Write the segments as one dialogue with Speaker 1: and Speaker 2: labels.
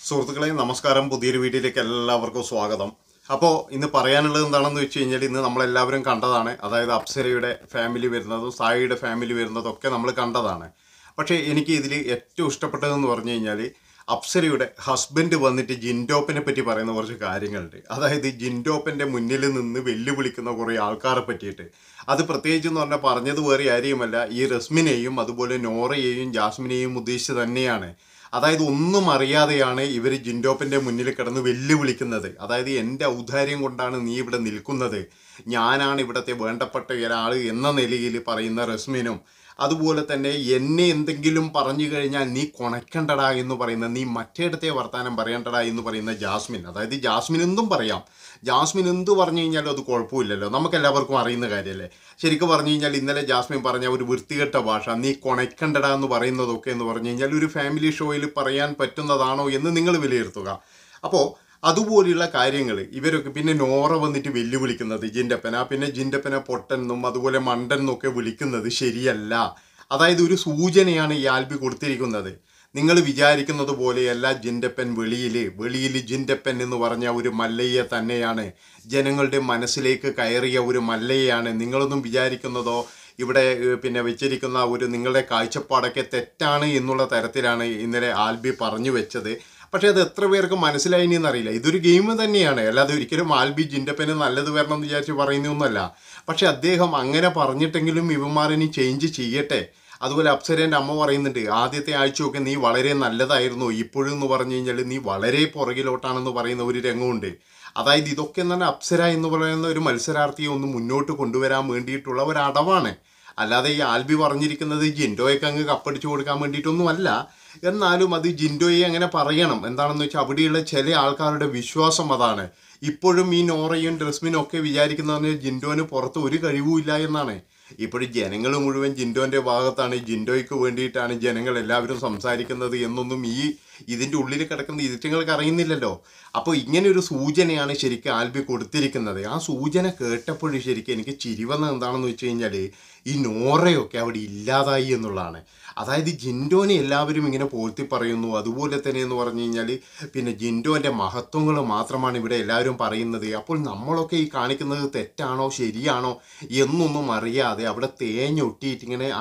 Speaker 1: സുഹൃത്തുക്കളെ നമസ്കാരം. പുതിയൊരു വീഡിയോയിലേക്ക് എല്ലാവർക്കും സ്വാഗതം. അപ്പോൾ ഇന്ന് പറയാനുള്ളത് എന്താണെന്ന് വെച്ച് കഴിഞ്ഞാൽ, ഇന്ന് നമ്മളെല്ലാവരും കണ്ടതാണ്. അതായത് അപ്സരയുടെ ഫാമിലി വരുന്നതും സായിയുടെ ഫാമിലി വരുന്നതും ഒക്കെ നമ്മൾ കണ്ടതാണ്. പക്ഷേ എനിക്ക് ഇതിൽ ഏറ്റവും ഇഷ്ടപ്പെട്ടതെന്ന് പറഞ്ഞു കഴിഞ്ഞാൽ, അപ്സരയുടെ ഹസ്ബൻഡ് വന്നിട്ട് ജിൻഡോപ്പിനെ പറ്റി പറയുന്ന കുറച്ച് കാര്യങ്ങളുണ്ട്. അതായത് ജിൻഡോപ്പിൻ്റെ മുന്നിൽ നിന്ന് വെല്ലുവിളിക്കുന്ന കുറേ ആൾക്കാരെ പറ്റിയിട്ട്. അത് പ്രത്യേകിച്ച് എന്ന് പറഞ്ഞാൽ പറഞ്ഞത് വേറെ ആരെയുമല്ല, ഈ റസ്മിനെയും അതുപോലെ നോറയെയും ജാസ്മിനെയും ഉദ്ദേശിച്ച് തന്നെയാണ്. അതായത് ഒന്നും അറിയാതെയാണ് ഇവർ ജിൻഡോപ്പിൻ്റെ മുന്നിൽ കിടന്ന് വെല്ലുവിളിക്കുന്നത്. അതായത് എൻ്റെ ഔദാര്യം കൊണ്ടാണ് നീ ഇവിടെ നിൽക്കുന്നത്, ഞാനാണ് ഇവിടുത്തെ വേണ്ടപ്പെട്ട ഒരാൾ എന്ന നിലയിൽ പറയുന്ന റസ്മിനും, അതുപോലെ തന്നെ എന്നെ എന്തെങ്കിലും പറഞ്ഞു കഴിഞ്ഞാൽ നീ കൊണക്കണ്ടടാ എന്ന് പറയുന്ന, നീ മറ്റേടത്തെ വർത്താനം പറയണ്ടടാ എന്ന് പറയുന്ന ജാസ്മിൻ. അതായത് ജാസ്മിൻ എന്തും പറയാം, ജാസ്മിൻ എന്ത് പറഞ്ഞു കഴിഞ്ഞാലും അത് കുഴപ്പമില്ലല്ലോ, നമുക്കെല്ലാവർക്കും അറിയുന്ന കാര്യമല്ലേ. ശരിക്കും പറഞ്ഞു കഴിഞ്ഞാൽ ഇന്നലെ ജാസ്മിൻ പറഞ്ഞ ഒരു വൃത്തികെട്ട ഭാഷ, നീ കൊണക്കണ്ടടാ എന്ന് പറയുന്നതൊക്കെ എന്ന് പറഞ്ഞു കഴിഞ്ഞാൽ ഒരു ഫാമിലി ഷോയിൽ പറയാൻ പറ്റുന്നതാണോ എന്ന് നിങ്ങൾ വിലയിരുത്തുക. അപ്പോൾ അതുപോലെയുള്ള കാര്യങ്ങൾ ഇവരൊക്കെ. പിന്നെ നോറ വന്നിട്ട് വെല്ലുവിളിക്കുന്നത് ജിൻഡപ്പന, പിന്നെ ജിൻഡപ്പന പൊട്ടെന്നും അതുപോലെ മണ്ടെന്നൊക്കെ വിളിക്കുന്നത് ശരിയല്ല. അതായത് ഒരു സൂചനയാണ് ഈ ആൽബി കൊടുത്തിരിക്കുന്നത്. നിങ്ങൾ വിചാരിക്കുന്നത് പോലെയല്ല ജിൻഡപ്പൻ വെളിയിൽ ജിൻഡപ്പൻ എന്ന് പറഞ്ഞ ഒരു മല്ലയ്യ തന്നെയാണ്, ജനങ്ങളുടെ മനസ്സിലേക്ക് കയറിയ ഒരു മല്ലയ്യാണ്. നിങ്ങളൊന്നും വിചാരിക്കുന്നതോ ഇവിടെ പിന്നെ വെച്ചിരിക്കുന്ന ഒരു നിങ്ങളുടെ കാഴ്ചപ്പാടൊക്കെ തെറ്റാണ് എന്നുള്ള തരത്തിലാണ് ഇന്നലെ ആൽബി പറഞ്ഞു വെച്ചത്. പക്ഷേ അത് എത്ര പേർക്ക് മനസ്സിലായി എന്നറിയില്ല. ഇതൊരു ഗെയിം തന്നെയാണ്, അല്ലാതെ ഒരിക്കലും ആൽബി ജിൻഡപ്പന് നല്ലത് വരണം എന്ന് വിചാരിച്ച് പറയുന്നതൊന്നുമല്ല. പക്ഷെ അദ്ദേഹം അങ്ങനെ പറഞ്ഞിട്ടെങ്കിലും ഇവന്മാരിനി ചേഞ്ച് ചെയ്യട്ടെ. അതുപോലെ അപ്സരേൻ്റെ അമ്മ പറയുന്നുണ്ട്, ആദ്യത്തെ ആഴ്ചയൊക്കെ നീ വളരെ നല്ലതായിരുന്നു, ഇപ്പോഴും എന്ന് പറഞ്ഞു കഴിഞ്ഞാൽ നീ വളരെ പുറകിലോട്ടാണെന്ന് പറയുന്ന ഒരു രംഗമുണ്ട്. അതായത് ഇതൊക്കെ തന്നെ അപ്സര എന്ന് പറയുന്ന ഒരു മത്സരാർത്ഥിയെ ഒന്ന് മുന്നോട്ട് കൊണ്ടുവരാൻ വേണ്ടിയിട്ടുള്ള ഒരു അടവാണ്. അല്ലാതെ ഈ ആൽബി പറഞ്ഞിരിക്കുന്നത് ജിൻഡോയൊക്കെ അങ്ങ് കപ്പടിച്ചു കൊടുക്കാൻ വേണ്ടിയിട്ടൊന്നുമല്ല. എന്നാലും അത് ജിൻഡോയെ അങ്ങനെ പറയണം. എന്താണെന്ന് വെച്ചാൽ അവിടെയുള്ള ചില ആൾക്കാരുടെ വിശ്വാസം അതാണ്. ഇപ്പോഴും ഈ നോറയും റസ്മിനും ഒക്കെ വിചാരിക്കുന്നതെന്ന് ജിൻഡോന് പുറത്ത് ഒരു കഴിവുമില്ല എന്നാണ്. ഇപ്പോഴും ജനങ്ങൾ മുഴുവൻ ജിൻഡോൻ്റെ ഭാഗത്താണ്, ജിൻഡോയ്ക്ക് വേണ്ടിയിട്ടാണ് ജനങ്ങൾ എല്ലാവരും സംസാരിക്കുന്നത് എന്നൊന്നും ഇതിൻ്റെ ഉള്ളിൽ കിടക്കുന്ന ഇതിങ്ങൾക്ക് അറിയുന്നില്ലല്ലോ. അപ്പോൾ ഇങ്ങനെ ഒരു സൂചനയാണ് ശരിക്കും ആൽബി കൊടുത്തിരിക്കുന്നത്. ആ സൂചന കേട്ടപ്പോഴും ശരിക്കും എനിക്ക് ചിരി വന്നത് എന്താണെന്ന് വെച്ച് കഴിഞ്ഞാൽ, ഈ നോറയൊക്കെ അവിടെ ഇല്ലാതായി എന്നുള്ളതാണ്. അതായത് ജിൻഡോനെ എല്ലാവരും ഇങ്ങനെ പോഴ്ത്തി പറയുന്നു. അതുപോലെ തന്നെ എന്ന് പറഞ്ഞു കഴിഞ്ഞാൽ പിന്നെ ജിൻഡോൻ്റെ മഹത്വങ്ങൾ മാത്രമാണ് ഇവിടെ എല്ലാവരും പറയുന്നത്. അപ്പോൾ നമ്മളൊക്കെ ഈ കാണിക്കുന്നത് തെറ്റാണോ ശരിയാണോ എന്നൊന്നും അറിയാതെ അവിടെ തേഞ്ഞൊട്ടിയിട്ട്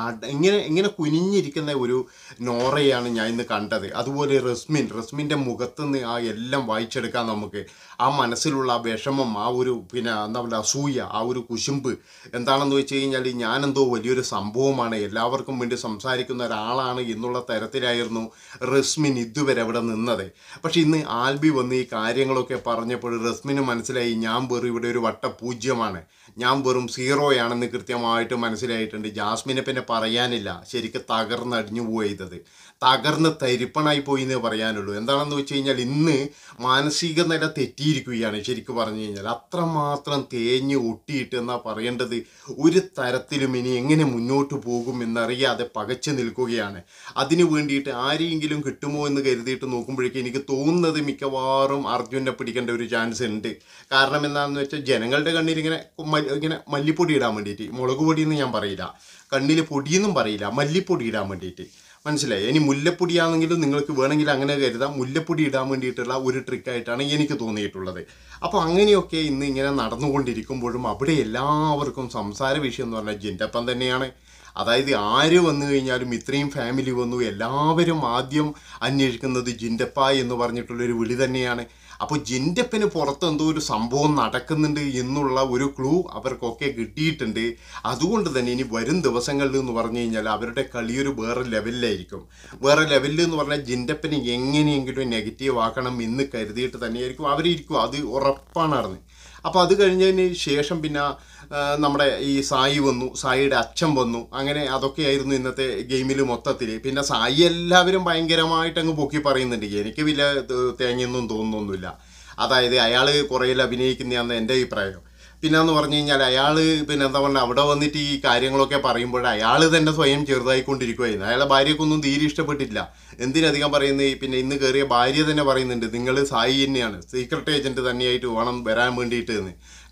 Speaker 1: ഇങ്ങനെ കുനിഞ്ഞിരിക്കുന്ന ഒരു നോറയാണ് ഞാൻ ഇന്ന് കണ്ടത്. അതുപോലെ റസ്മിൻ്റെ മുഖത്തുനിന്ന് ആ എല്ലാം വായിച്ചെടുക്കാൻ നമുക്ക്. ആ മനസ്സിലുള്ള ആ വിഷമം, ആ ഒരു പിന്നെ എന്താ പറയുക അസൂയ, ആ ഒരു കുശുമ്പ് എന്താണെന്ന് വെച്ച് കഴിഞ്ഞാൽ ഞാനെന്തോ വലിയൊരു സംഭവമാണ്, എല്ലാവർക്കും വേണ്ടി സംസാരിക്കുന്ന ഒരാളാണ് എന്നുള്ള തരത്തിലായിരുന്നു റസ്മിൻ ഇതുവരെ അവിടെ നിന്നത്. പക്ഷെ ഇന്ന് ആൽബി വന്ന് ഈ കാര്യങ്ങളൊക്കെ പറഞ്ഞപ്പോൾ റസ്മിന് മനസ്സിലായി, ഞാൻ വെറും ഇവിടെ ഒരു വട്ടപൂജ്യമാണ്, ഞാൻ വെറും സീറോയാണെന്ന് കൃത്യമായിട്ട് മനസ്സിലായിട്ടുണ്ട്. ജാസ്മിനെ പിന്നെ പറയാനില്ല, ശരിക്കും തകർന്നടിഞ്ഞു പോയത്, തകർന്ന് തരിപ്പണായി പോയി എന്നേ പറയാനുള്ളൂ. എന്താണെന്ന് വെച്ച് കഴിഞ്ഞാൽ ഇന്ന് മാനസിക നില തെറ്റിയിരിക്കുകയാണ്. ശരിക്കും പറഞ്ഞു കഴിഞ്ഞാൽ അത്രമാത്രം തേഞ്ഞ് ഒട്ടിയിട്ട് എന്നാ പറയേണ്ടത്. ഒരു തരത്തിലും ഇനി എങ്ങനെ മുന്നോട്ട് പോകും എന്നറിയാതെ പകച്ചു നിൽക്കുകയാണ്. അതിനു വേണ്ടിയിട്ട് ആരെയെങ്കിലും കിട്ടുമോ എന്ന് കരുതിയിട്ട് നോക്കുമ്പോഴേക്കും എനിക്ക് തോന്നുന്നത് മിക്കവാറും അർജുനെ പിടിക്കേണ്ട ഒരു ചാൻസ് ഉണ്ട്. കാരണം എന്താണെന്ന് വെച്ചാൽ ജനങ്ങളുടെ കണ്ണിൽ ഇങ്ങനെ മല്ലിപ്പൊടി ഇടാൻ വേണ്ടിയിട്ട്, മുളക് പൊടിയെന്ന് ഞാൻ പറയില്ല, കണ്ണിൽ പൊടിയെന്നും പറയില്ല, മല്ലിപ്പൊടി ഇടാൻ വേണ്ടിയിട്ട്, മനസ്സിലായി. ഇനി മുല്ലപ്പൊടിയാണെങ്കിലും നിങ്ങൾക്ക് വേണമെങ്കിൽ അങ്ങനെ കരുതാം. മുല്ലപ്പൊടി ഇടാൻ വേണ്ടിയിട്ടുള്ള ഒരു ട്രിക്കായിട്ടാണ് എനിക്ക് തോന്നിയിട്ടുള്ളത്. അപ്പോൾ അങ്ങനെയൊക്കെ ഇന്ന് ഇങ്ങനെ നടന്നുകൊണ്ടിരിക്കുമ്പോഴും അവിടെ എല്ലാവർക്കും സംസാര വിഷയം എന്ന് പറഞ്ഞാൽ ജിൻഡപ്പൻ തന്നെയാണ്. അതായത് ആര് വന്നു കഴിഞ്ഞാലും ഇത്രയും ഫാമിലി വന്നു, എല്ലാവരും ആദ്യം അന്വേഷിക്കുന്നത് ജിൻഡപ്പ എന്ന് പറഞ്ഞിട്ടുള്ളൊരു വിളി തന്നെയാണ്. അപ്പോൾ ജിൻഡപ്പന് പുറത്ത് എന്തോ ഒരു സംഭവം നടക്കുന്നുണ്ട് എന്നുള്ള ഒരു ക്ലൂ അവർക്കൊക്കെ കിട്ടിയിട്ടുണ്ട്. അതുകൊണ്ട് തന്നെ ഇനി വരും ദിവസങ്ങളിൽ എന്ന് പറഞ്ഞു കഴിഞ്ഞാൽ അവരുടെ കളിയൊരു വേറെ ലെവലിലായിരിക്കും. വേറെ ലെവലിൽ എന്ന് പറഞ്ഞാൽ ജിൻഡപ്പന് എങ്ങനെയെങ്കിലും നെഗറ്റീവ് ആക്കണം എന്ന് കരുതിയിട്ട് തന്നെയായിരിക്കും അവരിയ്ക്കും, അത് ഉറപ്പാണ് അറിഞ്ഞ്. അപ്പോൾ അത് കഴിഞ്ഞതിന് ശേഷം പിന്നെ നമ്മുടെ ഈ സായി വന്നു, സായിയുടെ അച്ഛൻ വന്നു, അങ്ങനെ അതൊക്കെയായിരുന്നു ഇന്നത്തെ ഗെയിമിൽ മൊത്തത്തിൽ. പിന്നെ സായി എല്ലാവരും ഭയങ്കരമായിട്ട് അങ്ങ് പൊക്കി പറയുന്നുണ്ട്, എനിക്ക് വലിയ തേങ്ങയൊന്നും തോന്നുന്നൊന്നുമില്ല. അതായത് അയാൾ കുറേയിൽ അഭിനയിക്കുന്നതാണ് എൻ്റെ അഭിപ്രായം. പിന്നെയെന്ന് പറഞ്ഞു കഴിഞ്ഞാൽ അയാൾ പിന്നെ എന്താ പറയുക അവിടെ വന്നിട്ട് ഈ കാര്യങ്ങളൊക്കെ പറയുമ്പോൾ അയാൾ തന്നെ സ്വയം ചെറുതായിക്കൊണ്ടിരിക്കുകയായിരുന്നു. അയാളെ ഭാര്യക്കൊന്നും തീരെ ഇഷ്ടപ്പെട്ടില്ല. എന്തിനധികം പറയുന്നത്, പിന്നെ ഇന്ന് കയറിയ ഭാര്യ തന്നെ പറയുന്നുണ്ട്, നിങ്ങൾ സായി തന്നെയാണ്, സീക്രട്ട് ഏജൻറ്റ് തന്നെയായിട്ട് വേണം വരാൻ വേണ്ടിയിട്ട് എന്ന്.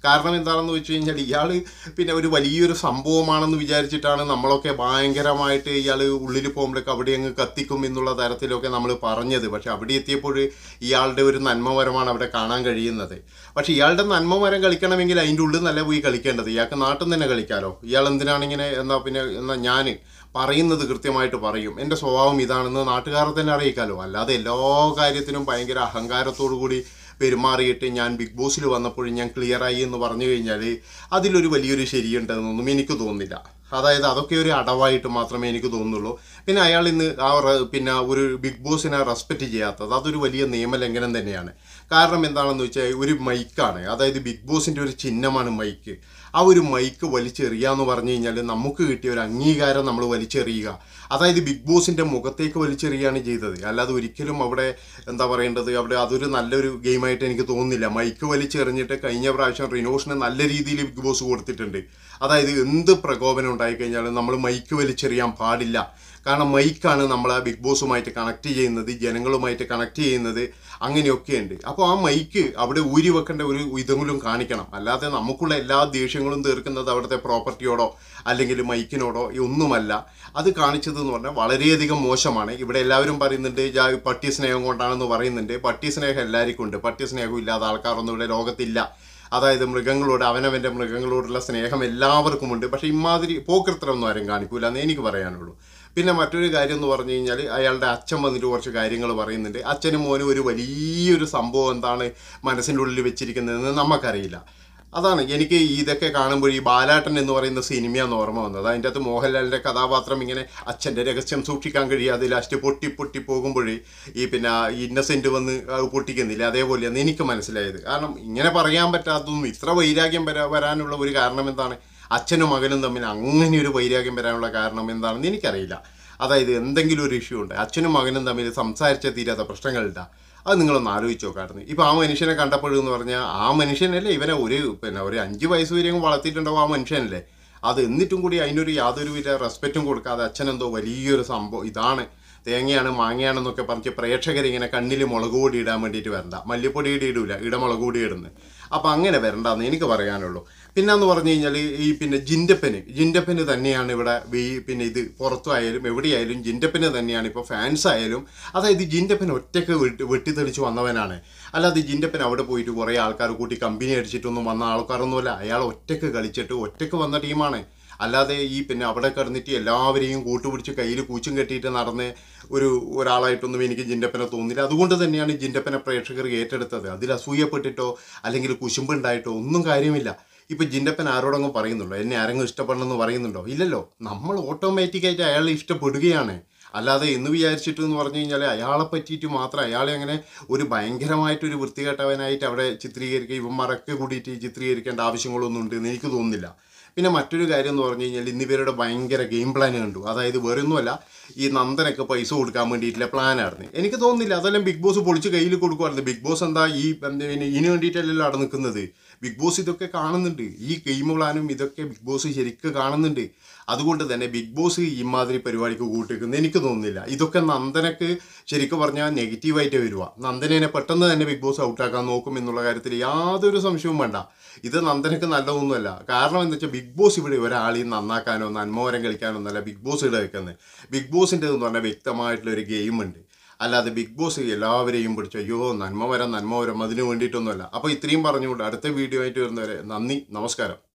Speaker 1: കാരണം എന്താണെന്ന് വെച്ച് കഴിഞ്ഞാൽ ഇയാൾ പിന്നെ ഒരു വലിയൊരു സംഭവമാണെന്ന് വിചാരിച്ചിട്ടാണ് നമ്മളൊക്കെ ഭയങ്കരമായിട്ട് ഇയാൾ ഉള്ളിൽ പോകുമ്പോഴേക്ക് അവിടെ അങ്ങ് കത്തിക്കും എന്നുള്ള തരത്തിലൊക്കെ നമ്മൾ പറഞ്ഞത്. പക്ഷെ അവിടെ എത്തിയപ്പോൾ ഇയാളുടെ ഒരു നന്മമരമാണ് അവിടെ കാണാൻ കഴിയുന്നത്. പക്ഷെ ഇയാളുടെ നന്മമരം കളിക്കണമെങ്കിൽ അതിൻ്റെ ഉള്ളിൽ നല്ല പോയി കളിക്കേണ്ടത്. ഇയാൾക്ക് നാട്ടിൽ തന്നെ കളിക്കാമല്ലോ. ഇയാൾ എന്തിനാണിങ്ങനെ എന്നാൽ ഞാൻ പറയുന്നത് കൃത്യമായിട്ട് പറയും, എൻ്റെ സ്വഭാവം ഇതാണെന്ന് നാട്ടുകാരെ തന്നെ അറിയിക്കാമല്ലോ. അല്ലാതെ എല്ലാ കാര്യത്തിനും ഭയങ്കര അഹങ്കാരത്തോടു കൂടി പെരുമാറിയിട്ട് ഞാൻ ബിഗ് ബോസിൽ വന്നപ്പോഴും ഞാൻ ക്ലിയറായി എന്ന് പറഞ്ഞു കഴിഞ്ഞാൽ അതിലൊരു വലിയൊരു ശരിയുണ്ടെന്നൊന്നും എനിക്ക് തോന്നുന്നില്ല. അതായത് അതൊക്കെ ഒരു അടവായിട്ട് മാത്രമേ എനിക്ക് തോന്നുന്നുള്ളൂ. പിന്നെ അയാൾ ഇന്ന് പിന്നെ ഒരു ബിഗ് ബോസിനെ റെസ്പെക്റ്റ് ചെയ്യാത്തത് അതൊരു വലിയ നിയമലംഘനം തന്നെയാണ്. കാരണം എന്താണെന്ന് വെച്ചാൽ ഒരു മൈക്കാണ്, അതായത് ബിഗ് ബോസിൻ്റെ ഒരു ചിഹ്നമാണ് മൈക്ക്. ആ ഒരു മൈക്ക് വലിച്ചെറിയുക എന്ന് പറഞ്ഞു കഴിഞ്ഞാൽ നമുക്ക് കിട്ടിയ ഒരു അംഗീകാരം നമ്മൾ വലിച്ചെറിയുക, അതായത് ബിഗ് ബോസിൻ്റെ മുഖത്തേക്ക് വലിച്ചെറിയുകയാണ് ചെയ്തത്. അല്ലാതെ ഒരിക്കലും അവിടെ എന്താ പറയേണ്ടത്, അവിടെ അതൊരു നല്ലൊരു ഗെയിമായിട്ട് എനിക്ക് തോന്നുന്നില്ല. മൈക്ക് വലിച്ചെറിഞ്ഞിട്ട് കഴിഞ്ഞ പ്രാവശ്യം റിനോഷിന് നല്ല രീതിയിൽ ബിഗ് ബോസ് കൊടുത്തിട്ടുണ്ട്. അതായത് എന്ത് പ്രകോപനം ഉണ്ടായിക്കഴിഞ്ഞാലും നമ്മൾ മൈക്ക് വലിച്ചെറിയാൻ പാടില്ല. കാരണം മൈക്കാണ് നമ്മൾ ആ ബിഗ് ബോസുമായിട്ട് കണക്ട് ചെയ്യുന്നത്, ജനങ്ങളുമായിട്ട് കണക്ട് ചെയ്യുന്നത്, അങ്ങനെയൊക്കെയുണ്ട്. അപ്പോൾ ആ മൈക്ക് അവിടെ ഊരി വെക്കേണ്ട ഒരു ഇതെങ്കിലും കാണിക്കണം. അല്ലാതെ നമുക്കുള്ള എല്ലാ ദേഷ്യങ്ങളും തീർക്കുന്നത് അവിടുത്തെ പ്രോപ്പർട്ടിയോടോ അല്ലെങ്കിൽ മൈക്കിനോടോ ഒന്നുമല്ല. അത് കാണിച്ചതെന്ന് പറഞ്ഞാൽ വളരെയധികം മോശമാണ്. ഇവിടെ എല്ലാവരും പറയുന്നുണ്ട് പട്ടി സ്നേഹം കൊണ്ടാണെന്ന് പറയുന്നുണ്ട്. പട്ടി സ്നേഹം എല്ലാവർക്കും ഉണ്ട്. പട്ടി സ്നേഹം ഇല്ലാത്ത ആൾക്കാരൊന്നും ഇവിടെ ലോകത്തില്ല. അതായത് മൃഗങ്ങളോട് അവനവൻ്റെ മൃഗങ്ങളോടുള്ള സ്നേഹം എല്ലാവർക്കുമുണ്ട്. പക്ഷേ ഇമാതിരി പോക്കൃത്തരമൊന്നും ആരും കാണിക്കൂല എന്ന് എനിക്ക് പറയാനുള്ളൂ. പിന്നെ മറ്റൊരു കാര്യം എന്ന് പറഞ്ഞു കഴിഞ്ഞാൽ അയാളുടെ അച്ഛൻ വന്നിട്ട് കുറച്ച് കാര്യങ്ങൾ പറയുന്നുണ്ട്. അച്ഛനും മോനും ഒരു വലിയൊരു സംഭവം എന്താണ് മനസ്സിൻ്റെ ഉള്ളിൽ വെച്ചിരിക്കുന്നതെന്ന് നമുക്കറിയില്ല. അതാണ് എനിക്ക് ഇതൊക്കെ കാണുമ്പോൾ ഈ ബാലാട്ടൻ എന്ന് പറയുന്ന സിനിമയാണ് ഓർമ്മ വന്നത്. അതിൻ്റെ അകത്ത് മോഹൻലാലിൻ്റെ കഥാപാത്രം ഇങ്ങനെ അച്ഛൻ്റെ രഹസ്യം സൂക്ഷിക്കാൻ കഴിയാതെ ലാസ്റ്റ് പൊട്ടി പോകുമ്പോഴേ ഈ പിന്നെ ഇന്നസെൻ്റ് വന്ന് പൊട്ടിക്കുന്നില്ല, അതേപോലെയാണ് എനിക്ക് മനസ്സിലായത്. കാരണം ഇങ്ങനെ പറയാൻ പറ്റാത്തതും ഇത്ര വൈരാഗ്യം വരാനുള്ള ഒരു കാരണം എന്താണ്, അച്ഛനും മകനും തമ്മിൽ അങ്ങനെ ഒരു വൈരാഗ്യം വരാനുള്ള കാരണം എന്താണെന്ന് എനിക്കറിയില്ല. അതായത് എന്തെങ്കിലും ഒരു ഇഷ്യൂ ഉണ്ട്, അച്ഛനും മകനും തമ്മിൽ സംസാരിച്ച തീരാത്ത പ്രശ്നങ്ങളുണ്ടാ, അത് നിങ്ങളൊന്ന് ആലോചിച്ച് നോക്കാറുണ്ട്. ഇപ്പോൾ ആ മനുഷ്യനെ കണ്ടപ്പോഴെന്ന് പറഞ്ഞാൽ ആ മനുഷ്യനല്ലേ ഇവനെ ഒരു 5 വയസ്സ് വരെയും വളർത്തിയിട്ടുണ്ടാവും ആ മനുഷ്യനല്ലേ. അത് എന്നിട്ടും കൂടി അതിനൊരു യാതൊരുവിധ റെസ്പെക്റ്റും കൊടുക്കാതെ അച്ഛനെന്തോ വലിയൊരു സംഭവം ഇതാണ് തേങ്ങയാണ് മാങ്ങയാണെന്നൊക്കെ പറഞ്ഞ് പ്രേക്ഷകരിങ്ങനെ കണ്ണിൽ മുളക് പൊടി ഇടാൻ വേണ്ടിയിട്ട് വരണ്ട. മല്ലിപ്പൊടിയുടെ ഇടൂല, മുളക് പൊടി ഇടുന്നത്. അപ്പം അങ്ങനെ വരണ്ടെന്ന് എനിക്ക് പറയാനുള്ളൂ. പിന്നെന്ന് പറഞ്ഞു കഴിഞ്ഞാൽ ഈ പിന്നെ ജിൻഡപ്പന് തന്നെയാണ് ഇവിടെ പിന്നെ ഇത് പുറത്തായാലും എവിടെയായാലും ജിൻഡപ്പന് തന്നെയാണ് ഇപ്പോൾ ഫാൻസ് ആയാലും. അതായത് ജിൻഡപ്പൻ ഒറ്റയ്ക്ക് വെട്ടിത്തെളിച്ച് വന്നവനാണ്. അല്ലാതെ ജിൻഡപ്പൻ അവിടെ പോയിട്ട് കുറേ ആൾക്കാർ കൂട്ടി കമ്പനി അടിച്ചിട്ടൊന്നും വന്ന ആൾക്കാരൊന്നുമല്ല. അയാൾ ഒറ്റയ്ക്ക് കളിച്ചിട്ട് ഒറ്റയ്ക്ക് വന്ന ടീമാണ്. അല്ലാതെ ഈ പിന്നെ അവിടെ കിടന്നിട്ട് എല്ലാവരെയും കൂട്ടുപിടിച്ച് കയ്യിൽ കൂച്ചും കെട്ടിയിട്ട് നടന്ന് ഒരാളായിട്ടൊന്നും എനിക്ക് ജിൻഡപ്പനെ തോന്നില്ല. അതുകൊണ്ട് തന്നെയാണ് ജിൻഡപ്പനെ പ്രേക്ഷകർ ഏറ്റെടുത്തത്. അതിൽ അസൂയപ്പെട്ടിട്ടോ അല്ലെങ്കിൽ കുശുമ്പുണ്ടായിട്ടോ ഒന്നും കാര്യമില്ല. ഇപ്പം ജിൻഡപ്പൻ ആരോടെങ്കിലും പറയുന്നുണ്ടോ എന്നെ ആരെങ്കിലും ഇഷ്ടപ്പെടണമെന്ന് പറയുന്നുണ്ടോ? ഇല്ലല്ലോ. നമ്മൾ ഓട്ടോമാറ്റിക്കായിട്ട് അയാളെ ഇഷ്ടപ്പെടുകയാണ്. അല്ലാതെ എന്ന് വിചാരിച്ചിട്ടെന്ന് പറഞ്ഞു കഴിഞ്ഞാൽ അയാളെ പറ്റിയിട്ട് മാത്രം അയാളെ അങ്ങനെ ഒരു ഭയങ്കരമായിട്ടൊരു വൃത്തികെട്ടവനായിട്ട് അവിടെ ചിത്രീകരിക്കുക ഇവന്മാരൊക്കെ കൂടിയിട്ട് ചിത്രീകരിക്കേണ്ട ആവശ്യങ്ങളൊന്നും ഉണ്ടെന്ന് എനിക്ക് തോന്നുന്നില്ല. പിന്നെ മറ്റൊരു കാര്യം എന്ന് പറഞ്ഞു കഴിഞ്ഞാൽ ഇന്നിവരുടെ ഭയങ്കര ഗെയിം പ്ലാൻ കണ്ടു. അതായത് വേറൊന്നുമല്ല, ഈ നന്ദനൊക്കെ പൈസ കൊടുക്കാൻ വേണ്ടിയിട്ടുള്ള പ്ലാനായിരുന്നു. എനിക്ക് തോന്നുന്നില്ല അതെല്ലാം ബിഗ് ബോസ് പൊളിച്ച് കയ്യിൽ കൊടുക്കുമായിരുന്നു. ബിഗ് ബോസ് എന്താ ഇതിന് വേണ്ടിയിട്ടല്ലല്ലോ അവിടെ നിൽക്കുന്നത്. ബിഗ് ബോസ് ഇതൊക്കെ കാണുന്നുണ്ട്. ഈ ഗെയിം പ്ലാനും ഇതൊക്കെ ബിഗ് ബോസ് ശരിക്കും കാണുന്നുണ്ട്. അതുകൊണ്ട് തന്നെ ബിഗ് ബോസ് ഇമാതിരി പരിപാടിക്ക് കൂട്ടിക്കുന്നത് എനിക്ക് തോന്നുന്നില്ല. ഇതൊക്കെ നന്ദനക്ക് ശരിക്കും പറഞ്ഞാൽ നെഗറ്റീവായിട്ട് വരിക. നന്ദനെ പെട്ടെന്ന് തന്നെ ബിഗ് ബോസ് ഔട്ടാക്കാൻ നോക്കും എന്നുള്ള കാര്യത്തിൽ യാതൊരു സംശയവും വേണ്ട. ഇത് നന്ദനക്ക് നല്ലതൊന്നുമല്ല. കാരണം എന്താ വെച്ചാൽ ബിഗ് ബോസ് ഇവിടെ ഒരാളെയും നന്നാക്കാനോ നന്മവരം കളിക്കാനോ ഒന്നല്ല ബിഗ് ബോസ് ഇവിടെ വെക്കുന്നത്. ബിഗ് ബോസിൻ്റെ എന്ന് പറഞ്ഞാൽ വ്യക്തമായിട്ടുള്ളൊരു ഗെയിമുണ്ട്. അല്ലാതെ ബിഗ് ബോസ് എല്ലാവരെയും പിടിച്ചു അയ്യോ നന്മവരം അതിന് വേണ്ടിയിട്ടൊന്നുമല്ല. അപ്പോൾ ഇത്രയും പറഞ്ഞുകൊണ്ട് അടുത്ത വീഡിയോ ആയിട്ട് വരുന്നവരെ നന്ദി, നമസ്കാരം.